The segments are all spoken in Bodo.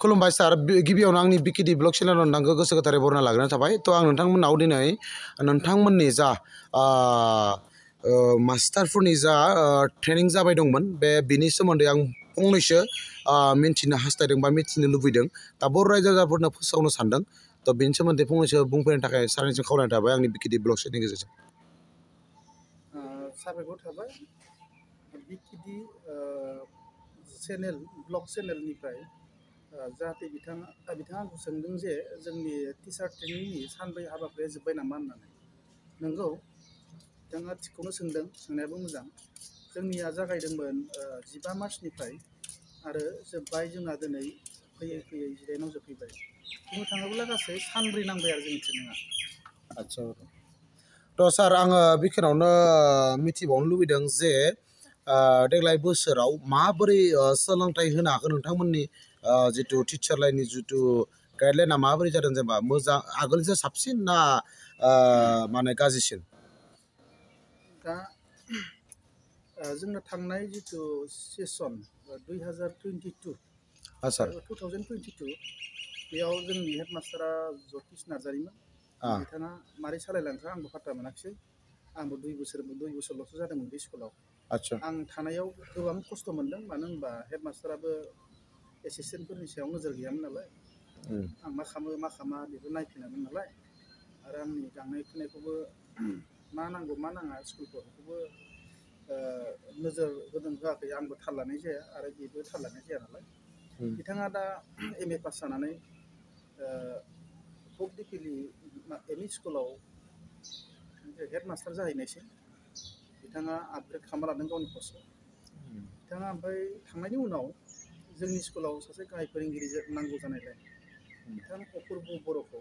खुलुमबाय सार गिबियावनो आंनि बिकिडि ब्लग चेनेलाव नोंथांखौ गोसो गोथारै बरायना लाग्रोनाय थाबाय थ' आं नोंथांमोननाव दिनै नोंथांमोननि जा मास्टारफोरनि जा ट्रेनिं जाबाय दंमोन बिनि सोमोन्दै आं फंनैसो मिन्थिनो हास्थायदों बा मिथिनो लुबैदों दा बर' रायजो राजाफोरनो फोसावनो सानदों थ' बेनि सोमोन्दै फंनैसो बुंफैनो थाखाय सारनिसिम खावलायनाय थाबाय आंनि बिकिडि ब्लग चेनेलनि गेजेरजों साबायखर थाबाय बिकिडि चेनेल ब्लग चेनेलनिफ्राय जाहाथे बिथाङा आंखौ सोंदों जे जोंनि टिचार ट्रेनिंनि सानब्रै हाबाफारिया जोब्बाय नामा होननानै नंगौ बिथाङा थिगखौनो सोंदों सोंनायाबो मोजां जोंनिया जागायदोंमोन 15 मार्चनिफ्राय आरो जोब्बाय जोंहा दिनै फैयै फैयै 19 जोबफैबाय बुंनो थाङोब्ला गासै सानब्रै नांबाय आरो जोंनि ट्रेनिङा आदसा थ' सार आङो बेखिनियावनो मिथिबावनो लुबैदों जे देग्लाय बोसोराव माबोरै सोलोंथाइ होनो हागोन नोंथांमोननि जिथु टिचार लाइननि जिथु गाइडलाइना माबोरै जादों जेनेबा मोजां आगोलनिसाय साबसिन ना माने गाज्रिसिन दा जोंना थांनाय जिथु सेसन 2022 सार 2022 बेयाव जोंनि हेडमास्टारा जतिस नार्जारिमोन बिथाङा मारै सालायलांखो आंबो फात्ता मोनाखिसै आंबो 2 बोसोरल'सो जादोंमोन बे स्कुलाव आदसा आं थानायाव गोबां खस्थ' मोनदों मानो होनबा हेडमास्टाराबो एसिस्टेन्टफोरनि सायाव नोजोर गैयामोन नालाय आं मा खालामा बेखौ नायफिनामोन नालाय आरो आंनि गांनाय उखैनायखौबो मा नांगौ मा नाङा स्कुलफ्राव बेखौबो नोजोर होदों होआखै आंबो थाल लानाय जाया आरो बेबो थाल लानाय जाया नालाय बिथाङा दा MA पास जानानै बगदिपिलि एमइ स्कुलाव हेडमास्टार जाहैनायसै बिथाङा आपग्रेड खालामना लादों गावनि पस्टखौ बिथाङा ओमफ्राय थांनायनि उनाव जोंनि स्कुलाव सासे गाहाय फोरोंगिरि नांगौ जानायलाय बिथां अपुर्ब बर'खौ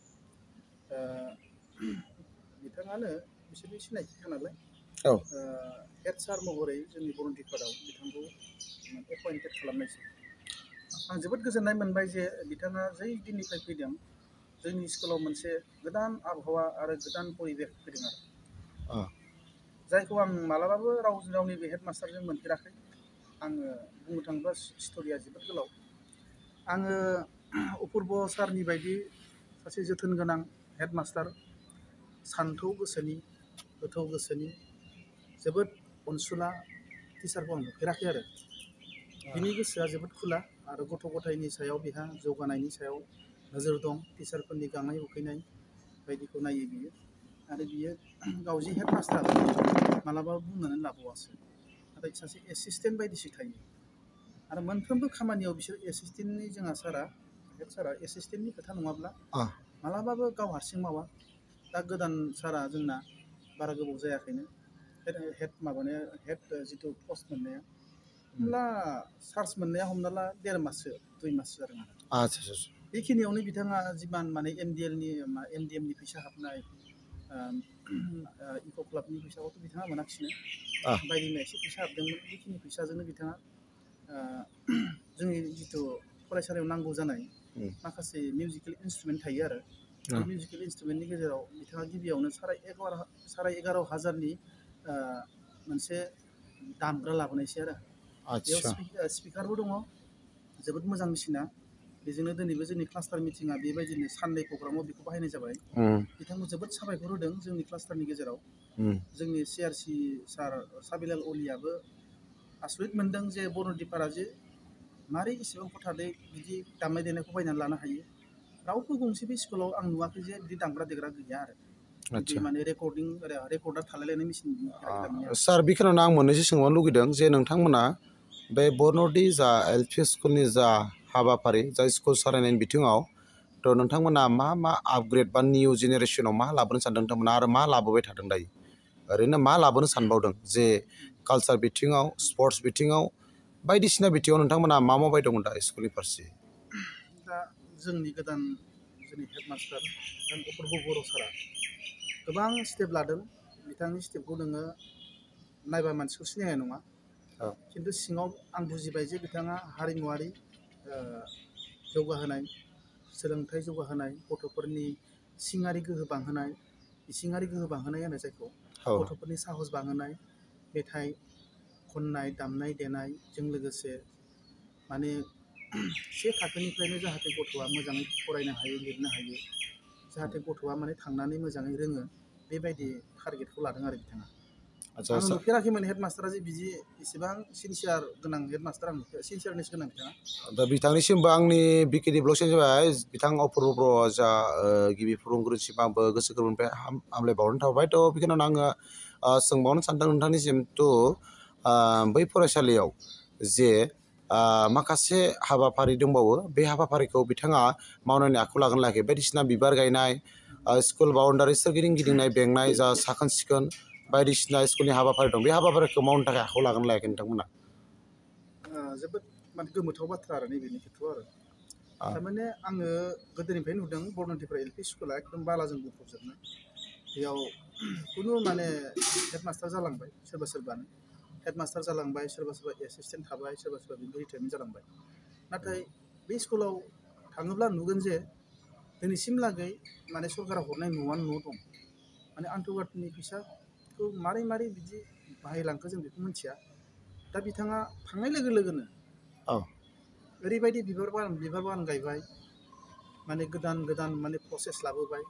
बिथाङानो बिसोरनि सिनायथिखा नालाय हेड सार महरै जोंनि बर' डिपार्टमेन्टआव बिथांखौ एपइन्टेड खालामनायसै आं जोबोद गोजोननाय मोनबाय जे बिथाङा जै दिननिफ्राय फैदों जोंनि स्कुलाव मोनसे गोदान आबहावा आरो गोदान परिबेक फैदों आरो जायखौ आं मालाबाबो रावनि बे हेडमास्टारजों मोनफेराखै आङो बुंनो थाङोब्ला स्ट'रिया जोबोद गोलाव आङो अपुर्ब सारनि बायदि सासे जोथोन गोनां हेडमास्टार सान्थौ गोसोनि गोथौ गोसोनि जोबोद अनसुला टिचारखौ आं नुफेराखै आरो बिनि गोसोआ जोबोद खुला आरो गथ' गथायनि सायाव बिहा जौगानायनि सायाव नोजोर दं टिचारफोरनि गांनाय उखैनाय बायदिखौ नायो बियो आरो बियो गाव जि हेडमास्टार मालाबाबो बुंनानै लाबावासो नाथाय सासे एसिस्टेन्ट बायदिसो थायो आरो मोनफ्रोमबो खामानियाव बिसोर एसिस्टेन्टनि जोंहा सारा हेड सारा एसिस्टेन्टनि खोथा नङाब्ला मालाबाबो गाव हारसिं मावा दा गोदान सारा जोंना बारा गोबाव जायाखैनो हेड जिथु पस्ट मोननाया होमब्ला चार्ज मोननाया हमना ला 1.5 माससो 2 माससो जादों आरो बेखिनियावनो बिथाङा जिमान माने MDMनि फैसा हाबनाय इक' क्लाबनि फैसाखौथ' बिथाङा मोनाखिसैनो बायदि मैया एसे फैसा हाबदोंमोन बेखिनि फैसाजोंनो बिथाङा जोंनि जिथु फरायसालियाव नांगौ जानाय माखासे मिउजिकेल इन्सट्रुमेन्ट थायो आरो बे मिउजिकेल इन्सट्रुमेन्टनि गेजेराव बिथाङा गिबियावनो 11,500 मोनसे दामग्रा लाबोनायसै आरो बेयाव स्पिकारबो दङ जोबोद मोजां मेसिना बेजोंनो दिनैबो जोंनि क्लास्टार मिटिङा बेबायदिनो सानडे प्रग्रामाव बेखौ बाहायनाय जाबाय बिथांखौ जोबोद साबायखर होदों जोंनि क्लास्टारनि गेजेराव जोंनि CRC सार साबिलाल अलियाबो आसरित मोनदों जे बर' डिपारा जे मारै इसेबां हथादै बिदि दामनाय देनायखौ बायनानै लानो हायो रावबो गंसे बे स्कुलाव आं नुवाखै जे बिदि दामग्रा देग्रा गैया आरो बिदि माने रेकर्डार थालायलायनाय मेसिन सार बेखिनियावनो आं मोननैसो सोंबावनो लुगैदों जे नोंथांमोना बे बरन'दि जा LP स्कुलनि जा हाबाफारि जा स्कुल सालायनायनि बिथिङाव थ' नोंथांमोना मा आपग्रेड बा निउ जेनेरेसनाव मा लाबोनो सानदों नोंथांमोना आरो मा लाबोबाय थादों दायो ओरैनो मा लाबोनो सानबावदों जे कालचार बिथिङाव स्पर्ट्स बिथिङाव बायदिसिना बिथिङाव नोंथांमोना मा मावबाय दं दा स्कुलनि फारसे दा जोंनि गोदान जोंनि हेडमास्टार अपुर्ब बर' सारा गोबां स्टेप लादों बिथांनि स्टेपखौ नोङो नायबा मानसिखौ सिनायनाय नङा खिन्थु सिङाव आं बुजिबाय जे बिथाङा हारिमुवारि जौगाहोनाय सोलोंथाइ जौगाहोनाय गथ'फोरनि इसिङारि गोहो बांहोनाय होनो जायखौ गथ'फोरनि साहस बांहोनाय मेथाइ खननाय दामनाय देनायजों लोगोसे माने से थाखोनिफ्रायनो जाहाथे गथ'आ मोजाङै फरायनो हायो लिरनो हायो जाहाथे गथ'आ माने थांनानै मोजाङै रोङो बेबायदि टारगेटखौ लादों आरो बिथाङा आदसा आं नुफेराखैमोन हेडमास्टारा जे बिदि इसेबां सिनसियार गोनां हेडमास्टार आं सिनसियारनेस गोनां बिथाङा दा बिथांनिसिमबो आंनि बिकिनि ब्लगसिम जाबाय बिथां अपुर्ब बर' जा गिबि फोरोंगुरुसिम आंबो गोसो गोरबोनिफ्राय हामलायबावनो थाबाय थ' बेखिनियावनो आङो सोंबावनो सानदों नोंथांनिसिम बै फरायसालियाव जे माखासे हाबाफारि दंबावो बे हाबाफारिखौ बिथाङा मावनायनि आखायाव लागोन लायाखै बायदिसिना बिबार गायनाय स्कुल बाउन्डारि सोरगिदिं गिदिंनाय बेंनाय जा साखोन सिखोन बायदिसिना स्कुलनि हाबाफारि दं बे हाबाफारिखौ मावनो थाखाय आखायाव लागोन लायाखै नोंथांमोना जोबोद माने गोमोथाव बाथ्रा आरो नैबेनि खेथ्रआव आरो थारमाने आङो गोदोनिफ्राय नुदों बरनटिफोरा एल पि स्कुला एकदम बालाजों बुंफबजोबनाय बेयाव खुनु माने हेडमास्टार जालांबाय सोरबा सोरबानो हेडमास्टार जालांबाय सोरबा सोरबा एसिसटेन्ट थाबाय सोरबा सोरबा बिदिनो रिटायारमेन्ट जालांबाय नाथाय बे स्कुलाव थाङोब्ला नुगोन जे दिनैसिमलागै माने सरकारा हरनाय न'आनो न' दं माने आन्थर्गतनि फैसाखौ मारै मारै बिदि बाहायलांखो जों बेखौ मिथिया दा बिथाङा थांनाय लोगो लोगोनो ओरैबायदि बिबार बागान गायबाय माने गोदान गोदान माने प्रसेस लाबोबाय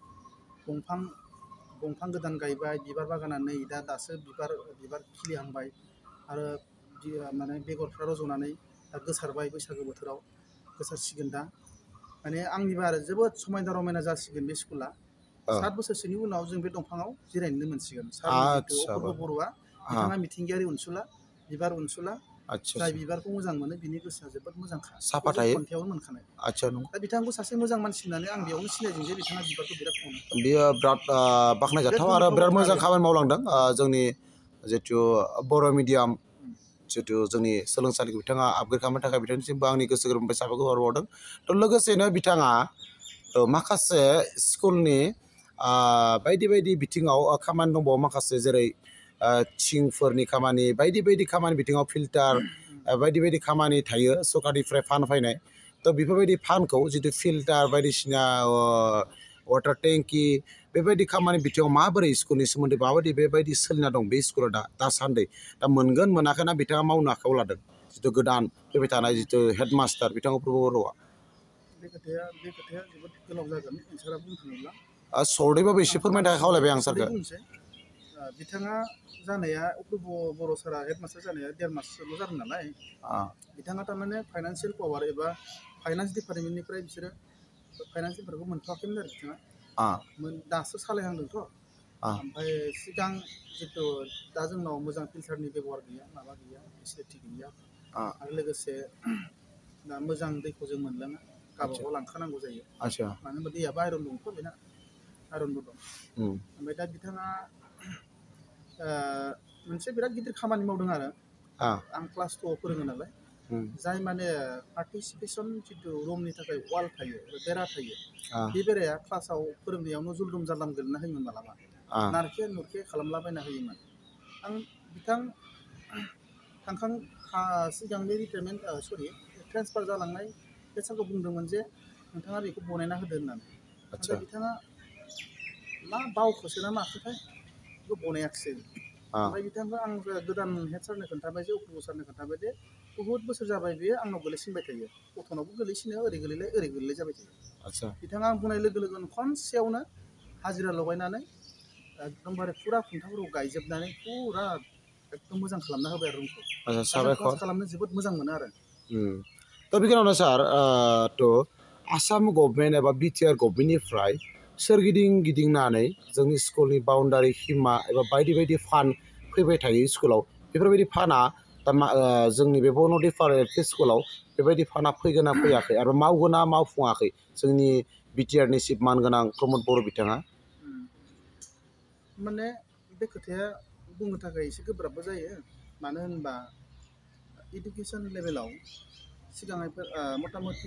दंफां गोदान गायबाय बिबार बागाना नै दासो बिबार खिलिहांबाय आरो माने बेगरफ्रा रज'नानै दा गोसारबाय बैसागो बोथोराव गोसारसिगोन दा माने आंनिबा आरो जोबोद समायना रमायना जासिगोन बे स्कुला 7 बोसोरसोनि उनाव जों बे दंफाङाव जिरायनो मोनसिगोन सार जितु अपुर्ब बर'आ बिथाङा मिथिंगायारि अनसुला बिबार अनसुला जाय बिबारखौ मोजां मोनो बिनि गोसोआ जोबोद मोजांखा साफा थायो खन्थाइयावनो मोनखानाय आदसा नंगौ दा बिथांखौ सासे मोजां मानसि होननानै आं बेयावनो सिनायदों जे बिथाङा बिबारखौ बिराद अनो बियो बिराद बाख्नायजाथाव आरो बिराद मोजां खामानि मावलांदों जोंनि जितु बर' मिडियाम जितु जोंनि सोलोंसालिखौ बिथाङा आपग्रेड खालामनो थाखाय बिथांनिसिमबो आंनि गोसो गोरबोनिफ्राय साबायखर बावहरदों थ' लोगोसेनो बिथाङा माखासे स्कुलनि बायदि बायदि बिथिङाव खामानि दंबावो माखासे जेरै थिंफोरनि खामानि बायदि बायदि खामानि बिथिङाव फिल्टार बायदि बायदि खामानि थायो सरकारनिफ्राय फान्ड फैनाय थ' बेफोरबायदि फान्डखौ जितु फिल्टार बायदिसिना वाटार टेंकि बेबायदि खामानि बिथिङाव माबोरै स्कुलनि सोमोन्दै माबायदि बेबायदि सोलिना दं बे स्कुला दासान्दि दा मोनगोन मोनाखैना बिथाङा मावनो आखायाव लादों जितु गोदान फैबाय थानाय जितु हेडमास्टार बिथां अपुर्ब बर'आ बे खोथाया जोबोद गोलाव जागोन एन्सारा बुंनो थाङोब्ला सर्टैबाबो एसे फोरमायनो थाखाय खावलायबाय आं सारखौ बुंनोसै बिथाङा जानाया अपुर्ब बर' सारा हेडमास्टार जानाया 1.5 माससोल' जादों नालाय बिथाङा थारमाने फाइनान्सियेल पावार एबा फाइनान्स डिपार्टमेन्टनिफ्राय बिसोरो फाइनान्स डिपार्टमेन्टखौ मोनथ'वाखैमोन आरो बिथाङा दासो सालायहांदोंथ' ओमफ्राय सिगां जितु दा जोंनाव मोजां फिल्टारनि बेब'हार गैया माबा गैया फेसिलिटि गैया आरो लोगोसे दा मोजां दैखौ जों मोनलोङा गावबागाव लांखानांगौ जायो मानो होनबा दैयाबो आयरन दंथ' बेना आयरनबो दं ओमफ्राय दा बिथाङा मोनसे बिराद गिदिर खामानि मावदों आरो आं क्लास 2आव फोरोङो नालाय जाय माने पार्टिसिपेसन जितु रुमनि थाखाय वाल थायो बेरा थायो बे बेराया क्लासाव फोरोंनायावनो जुलदुम जालदाम गोलैना होयोमोन मालाबा नारखे नुरखे खालामलाबायना होयोमोन आं बिथां सिगां बे रिटायारमेन्ट ट्रेन्सफार जालांनाय बे सारखौ बुंदोंमोन जे नोंथाङा बेखौ बनायना होदो होननानै नाथाय बिथाङा मा बावखोसो ना माखोथाय बेखौ बनायाखिसै ओमफ्राय बिथांखौ आं गोदान हेड सारनो खोन्थाबाय जे अपुर्ब सारनो खोन्थाबाय जे बहुद बोसोर जाबाय बेयो आंनाव गोलैसिनबाय थायो गथ'नावबो गोलैसिनो ओरै गोलैलाय जाबाय थायो बिथाङा आं बुंनाय लोगो लोगोनो खनसेयावनो हाजिरा लगायनानै एकदमबारे फुरा खुन्थाफोरखौ गायजोबनानै फुरा एकदम मोजां खालामना होबाय आरो रुमखौ क्लास खालामनो जोबोद मोजां मोनो आरो दा बेखिनियावनो सार आसाम गभर्नमेन्ट एबा बिटिआर गभर्नमेन्टनिफ्राय सोरगिदिं गिदिंनानै जोंनि स्कुलनि बाउन्डारि हिमा एबा बायदि बायदि फान्ड फैबाय थायो स्कुलाव बेफोरबायदि फान्डआ दा जोंनि बे बरन'दि फारा एल पि स्कुलाव बेबायदि फान्डआ फैगोन ना फैयाखै आरो मावगोन ना मावफुङाखै जोंनि बिटिआरनि चिफ मानगोनां प्रमद बर' बिथाङा माने बे खोथाया बुंनो थाखाय एसे गोब्राबबो जायो मानो होनबा इडुकेसन लेभेलाव सिगांहायफोर मथा मथि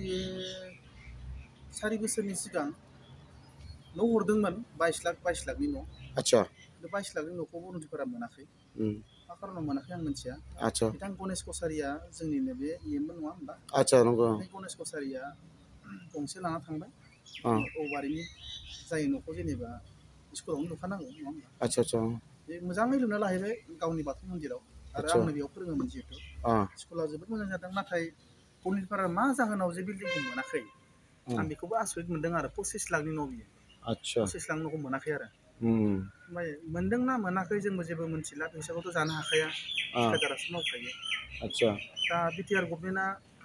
4 बोसोरनि सिगां न' हरदोंमोन 22 लाखनि न' आदसा बे 22 लाखनि न'खौ बरन'दिफोरा मोनाखै मा खारनाव मोनाखै आं मिथिया बिथां गणेश कसारिया जोंनिनो बे इएममोन नङा होनबा बे गणेश कसारिया गंसे लाना थांबाय औवारिनि जाय न'खौ जेनेबा स्कुलावनो लुखानांगौ नङा होनबा बे मोजाङै लुना लाहैबाय गावनि बाथौ मन्दिराव आरो आंनो बेयाव फोरोङोमोन जिहेतु स्कुला जोबोद मोजां जादों नाथाय बरनदिपारा मा जाहोनाव जे बिल्डिंखौ मोनाखै आं बेखौबो आसरित मोनदों आरो 25 लाखनि न' बियो। आच्छा 25 लाख न'खौ मोनाखै आरो ओमफ्राय मोनदोंना मोनाखै जोंबो जेबो मिथिला फैसाखौथ' जानो हाखाया थिकादारासो मावखायो। आच्छा दा बिटिआर गभर्नमेन्टआ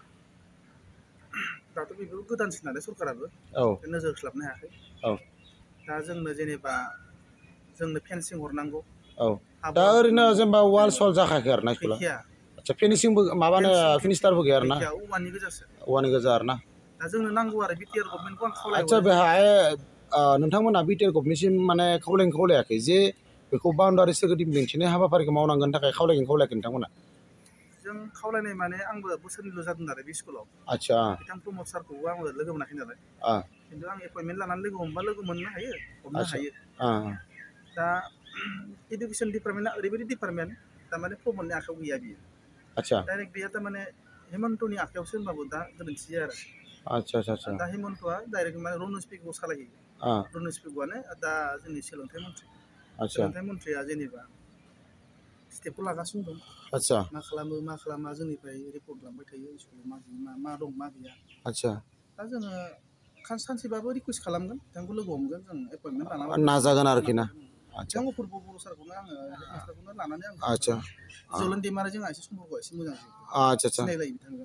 दाथ' बेबो गोदानसो नालाय सरकाराबो नोजोर होस्लाबनो हायाखै। दा जोंनो जेनेबा जोंनो फेन्सिं हरनांगौ। दा ओरैनो जेनेबा वाल सल जाखायाखै आरो ना स्कुला? गैखाया। आच्छा फिनिशिंबो माबानो फिनिस्टारबो गैया आरो ना? गैखाया औवानि गोजासो। औवानि गोजा आरो ना? दा जोंनो नांगौ आरो बिटिआर गभर्नमेन्टखौ आं खावलायहरो। आच्छा बेहाय नोंथांमोना बिटिआर गभर्नमेन्टसिम माने खावलायाखै जे बेखौ बाउन्डारि सोरगिदिं बेंथेनाय हाबाफारिखौ मावनांगोन थाखाय खावलायाखै नोंथांमोना? जों खावलायनाय माने आंबो बोसोरनैल' जादों नालाय बे स्कुलाव। आच्छा बिथां प्रमद सारखौबो आंबो लोगो मोनाखै नालाय। खिन्थु आं एपइन्टमेन्ट लानानै लोगो हमबा लोगो मोननो हायो, हमनो हायो। दा इडुकेसन डिपार्टमेन्टआ ओरैबायदि डिपार्टमेन्ट थारमाने प्रमदनि आखायाव गैया बियो। आच्छा डाइरेक्ट गैया थारमाने हेमन्तनि आखायावसो होनबाबो दा गोरोन्थि जाया आरो। आच्छा दा हेमन्तआ डाइरेक्ट माने रनज पेगुखौ सालायहैयो। रनज पेगुआनो दा जोंनि सोलोंथाइ मन्थ्रि। सोलोंथाइ मन्थ्रिया जेनेबा स्टेपखौ लागासिनो दं। आच्छा मा खालामा जोंनिफ्राय रिपर्ट लांबाय थायो स्कुलाव मा दं मा गैया। आच्छा दा जोङो सानसेबाबो रिकुवेस्ट खालामगोन बिथांखौ लोगो हमगोन जों एपइन्टमेन्ट लानानै नाजागोन आरोखि ना? बिथां अपुर्ब बर' सारखौनो आङो हेडमास्टारखौनो लानानै आं आच्छा जलन दैमारि जोंहा एसे सम्पर्कआ एसे मोजां आच्छा सिनायलायो बिथांजों।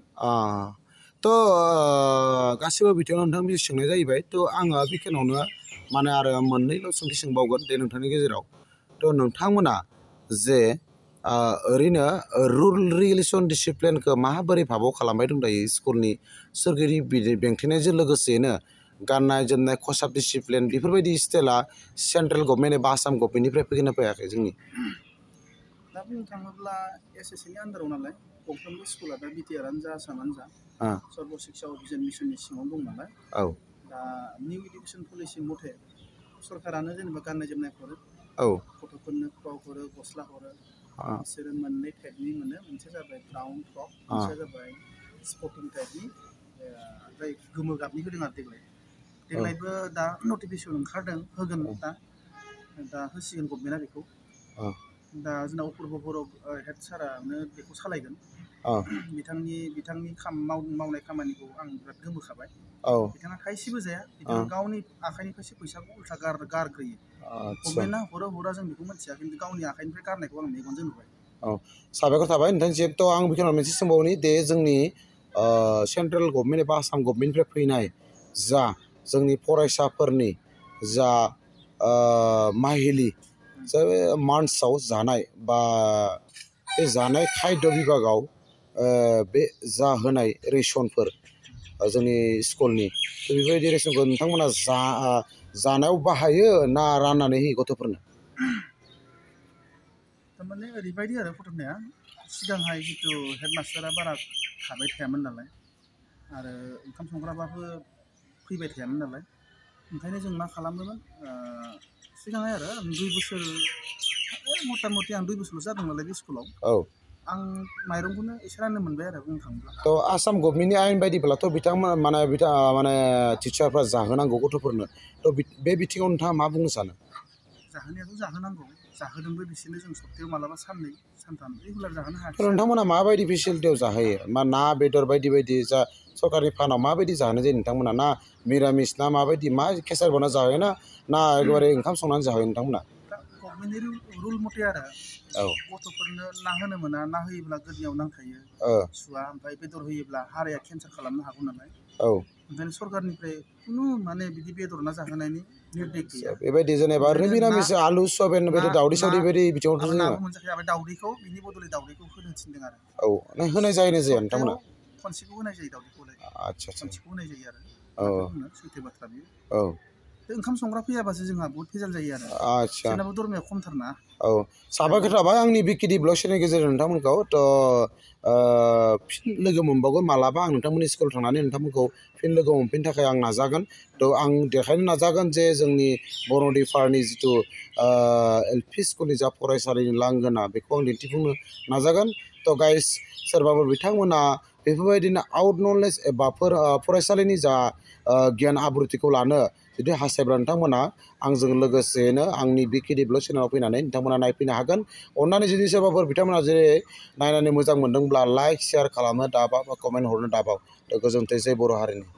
थ' गासिबो बिथिङाव नोंथां सोंनाय जाहैबाय थ' आङो बेखिनियावनो माने आरो मोननैल' सोंथि सोंबावगोन दे नोंथांनि गेजेराव। थ' नोंथांमोना जे ओरैनो रुल रेगुलेसन डिसिप्लिनखौ माबोरै भाबाव खालामबाय दं दायो स्कुलनि सोरगिदिं बेंथेनायजों लोगोसेनो गाननाय जोमनाय खसाब डिसिप्लिन बेफोरबायदि स्टाइला सेन्ट्रेल गभर्नमेन्ट एबा आसाम गभर्नमेन्टनिफ्राय फैगोन ना फैयाखै जोंनि? दा बुंनो थाङोब्ला एसएससिनि आन्दाराव नालाय गंफ्रोमबो स्कुला दा बिटिआरआनो जा आसामानो जा सर्भ शिक्षा अभियान मिसननि सिङाव दं नालाय। दा निउ इडुकेसन पलिसि मथे सरकारानो जेनेबा गाननाय जोमनाय हरो। गथ'फोरनो फ्रक हरो गस्ला हरो। बिसोरो मोननै टाइपनि मोनो, मोनसे जाबाय ब्राउन फ्रक, मोनसेया जाबाय स्पर्टिं टाइपनि जाय गोमो गाबनि होदों आरो देग्लायबो दा नटिफिकेसन ओंखारदों होगोन दा होसिगोन गभर्नमेन्टआ बेखौ। दा जोंना अपुर्ब बर' हेड सारानो बेखौ सालायगोन। बिथांनि मावनाय खामानिखौ आं बिराद गोमोखाबाय। बिथाङा थाइसेबो जाया, बिथाङा गावनि आखाइनिफ्रायसो फैसाखौ उल्था गारग्रोयो। गभर्नमेन्टआ हरा जों बेखौ मिथिया, खिन्थु गावनि आखाइनिफ्राय गारनायखौ आं मेगनजों नुबाय। साबायखर थाबाय नोंथांनिसिम। थ' आं बेखिनियाव मोनसे सोंबावनि दे जोंनि सेन्ट्रेल गभर्नमेन्ट एबा आसाम गभर्नमेन्टनिफ्राय फैनाय जा जोंनि फरायसाफोरनि जा माहिलि जा मान्थ्सआव जानाय बा बे जानाय खायद' बिभागाव बे जा होनाय रेसनफोर जोंनि स्कुलनि बेबायदि रेसनखौ नोंथांमोना जानायाव बाहायो ना राननानै होयो गथ'फोरनो? थारमाने ओरैबायदि आरो घटनाया, सिगांहाय जितु हेडमास्टारा बारा थाबाय थायामोन नालाय आरो ओंखाम संग्राबाबो फैबाय थायामोन नालाय, ओंखायनो जों मा खालामोमोन सिगांहाय आरो 2 बोसोर मथा मथि आं 2 बोसोरल' जादों नालाय बे स्कुलाव। आं माइरंखौनो एसे राननो मोनबाय आरो बुंनो थाङोब्ला। थ' आसाम गभर्नमेन्टनि आयेन बायदिब्लाथ' बिथांमोना माने टिचारफ्रा जाहोनांगौ गथ'फोरनो। थ' बे बिथिङाव नोंथाङा मा बुंनो सानो? जाहोनायाथ' जाहोनांगौ, जाहोदोंबो बिसोरनो जों सप्तायाव मालाबा साननै सानथाम रेगुलार जाहोनो हायाखै। नोंथांमोना माबायदि फेसिलिटियाव जाहोयो? ना बेदर बायदि जा सरकारि फान्डआव माबायदि जाहोनाय जायो नोंथांमोना? ना मिरामिस ना माबायदि केसारि बानायना जाहोयो ना एकेबारे ओंखाम संनानै जाहोयो नोंथांमोना? दा गभर्नमेन्टनि रुल मथे आरो गथ'फोरनो ना होनो मोना, ना होयोब्ला गोदनायाव नांखायो सुवा, ओमफ्राय बेदर होयोब्ला हाराया केन्सार खालामनो हागौ नालाय। ओंखायनो सरकारनिफ्राय खुनु माने बिदि बेदर ना जाहोनायनि निर्देश गैया। बेबायदि जेनेबा मिरामिस आलु सयाबिन बायदि दावदै सावदै बायदि बिथिङावथ' जोङो नाबो मोनजाखाया, ओमफ्राय दावदैखौ बिनि बदलै दावदैखौ होनो थिनदों आरो। होनाय जायो ना जाया नोंथांमोना? खनसेखौ होनाय जायो दावदैखौलाय। आच्छा खनसेखौ होनाय जायो आरो। सैथो बाथ्रा बियो। बे ओंखाम संग्रा फैयाबासो जोंहा बहुत भेजाल जायो आरो। जोंनाबो दरमाया खमथारना। साबायखर थाबाय आंनि बिकिडि ब्लग चेनेलनि गेजेरजों नोंथांमोनखौ। फिन लोगो मोनबावगोन मालाबा आं नोंथांमोननि स्कुलाव थांनानै नोंथांमोनखौ फिन लोगो मोनफिननो थाखाय आं नाजागोन। थ' आं देखायनो नाजागोन जे जोंनि बरनदिपारानि जिथु एलपि स्कुलनि जा फरायसालिनि लांगोना बेखौ आं दिन्थिफुंनो नाजागोन। थ' गाइस सोरबाफोर बिथांमोना बेफोरबायदिनो आउट नलेज एबा फरायसालिनि जा गियान आब्रुथिखौ लानो जुदि हास्थायब्ला नोंथांमोना आंजों लोगोसेनो आंनि बिकेडि चेनेलाव फैनानै नोंथांमोना नायफैनो हागोन। अननानै जुदि सोरबाफोर बिथांमोना जेरै नायनानै मोजां मोनदोंब्ला लाइक शेयार खालामनो दाबाव बा कमेन्ट हरनो दाबाव। गोजोन्थोंसै बर' हारिनि।